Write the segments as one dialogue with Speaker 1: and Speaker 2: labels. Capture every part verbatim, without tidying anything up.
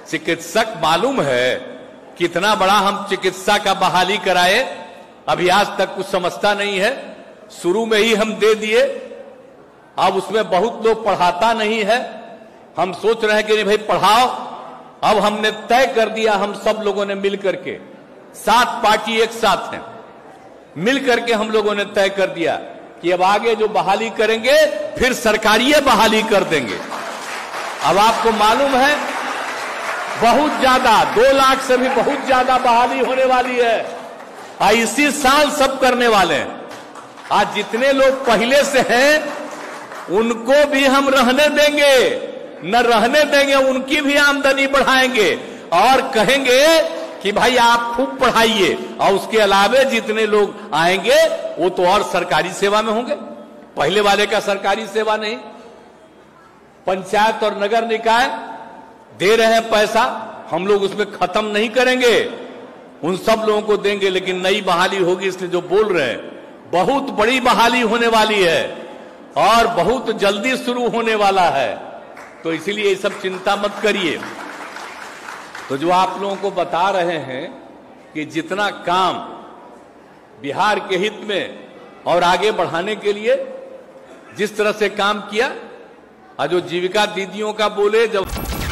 Speaker 1: चिकित्सक मालूम है कितना बड़ा हम चिकित्सा का बहाली कराए, अभी आज तक कुछ समझता नहीं है। शुरू में ही हम दे दिए, अब उसमें बहुत लोग पढ़ाता नहीं है। हम सोच रहे हैं कि नहीं भाई पढ़ाओ। अब हमने तय कर दिया, हम सब लोगों ने मिल करके, सात पार्टी एक साथ हैं, मिल करके हम लोगों ने तय कर दिया कि अब आगे जो बहाली करेंगे फिर सरकारी बहाली कर देंगे। अब आपको मालूम है बहुत ज्यादा, दो लाख से भी बहुत ज्यादा बहाली होने वाली है। आ इसी साल सब करने वाले हैं। आज जितने लोग पहले से हैं उनको भी हम रहने देंगे, न रहने देंगे, उनकी भी आमदनी बढ़ाएंगे और कहेंगे कि भाई आप खूब पढ़ाइए। और उसके अलावे जितने लोग आएंगे वो तो और सरकारी सेवा में होंगे, पहले वाले का सरकारी सेवा नहीं। पंचायत और नगर निकाय दे रहे हैं पैसा, हम लोग उसमें खत्म नहीं करेंगे, उन सब लोगों को देंगे, लेकिन नई बहाली होगी। इसलिए जो बोल रहे हैं बहुत बड़ी बहाली होने वाली है और बहुत जल्दी शुरू होने वाला है, तो इसीलिए ये सब चिंता मत करिए। तो जो आप लोगों को बता रहे हैं कि जितना काम बिहार के हित में और आगे बढ़ाने के लिए जिस तरह से काम किया, और जो जीविका दीदियों का बोले जब।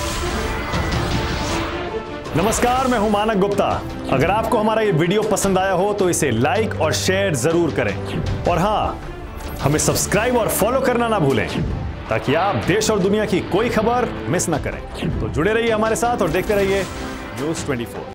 Speaker 2: नमस्कार, मैं हूं मानक गुप्ता। अगर आपको हमारा ये वीडियो पसंद आया हो तो इसे लाइक और शेयर जरूर करें, और हां, हमें सब्सक्राइब और फॉलो करना ना भूलें ताकि आप देश और दुनिया की कोई खबर मिस ना करें। तो जुड़े रहिए हमारे साथ और देखते रहिए न्यूज़ चौबीस।